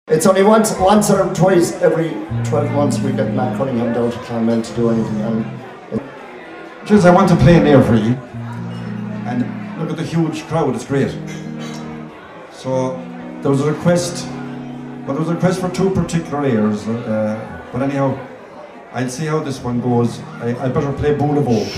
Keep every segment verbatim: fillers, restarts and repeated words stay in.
It's only once, once or twice every twelve months we get Matt Cunningham down to Clonmel to do anything. And Jeez, I want to play in there for you. And look at the huge crowd, it's great. So there was a request, but there was a request for two particular airs. Uh, but anyhow, I'll see how this one goes. I, I better play Boulavogue.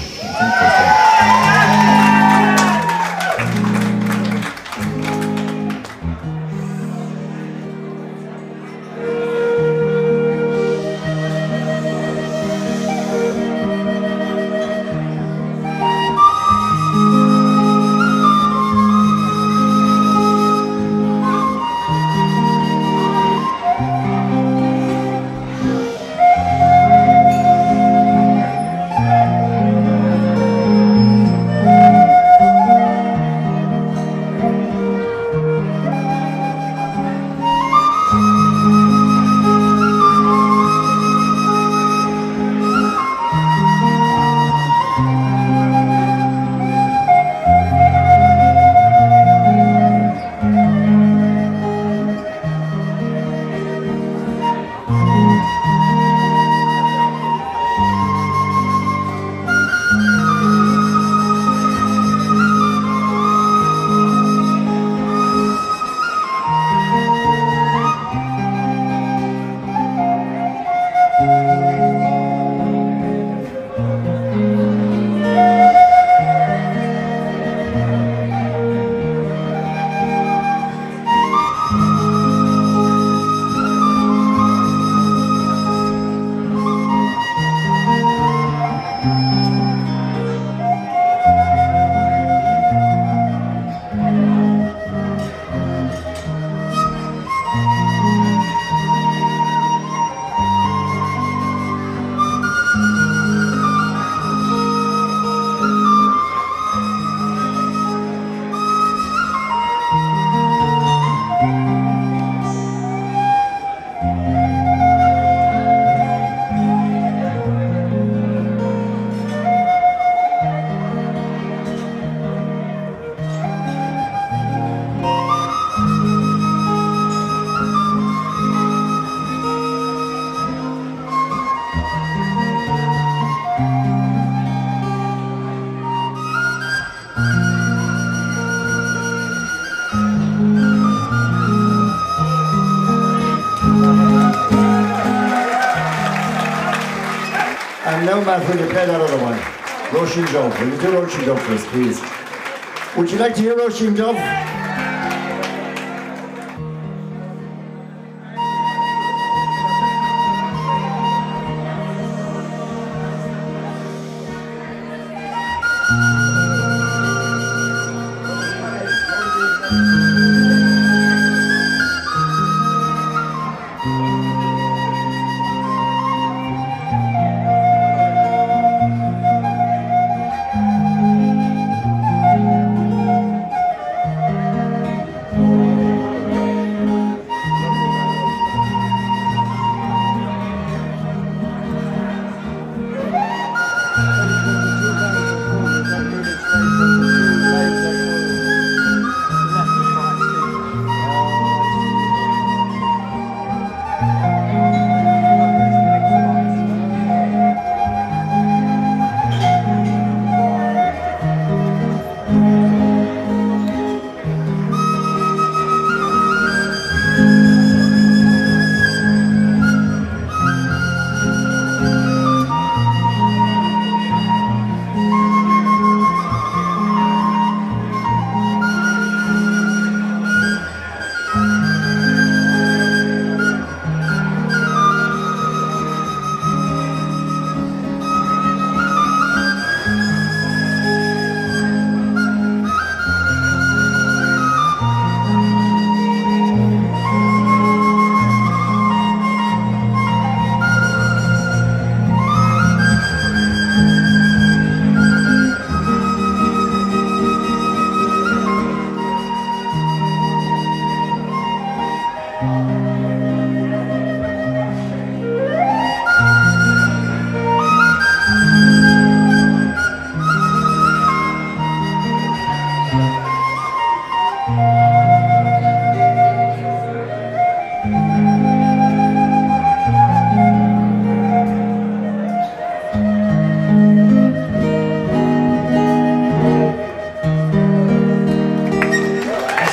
And now, Matt, will you play that other one? Roisin Dubth. Will you do Roisin Dubth for us, please? Would you like to hear Roisin Dubth?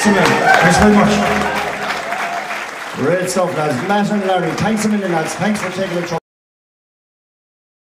Awesome, man. Thanks very much. Great stuff, lads. Matt and Larry, thanks a million, lads. Thanks for taking the trouble.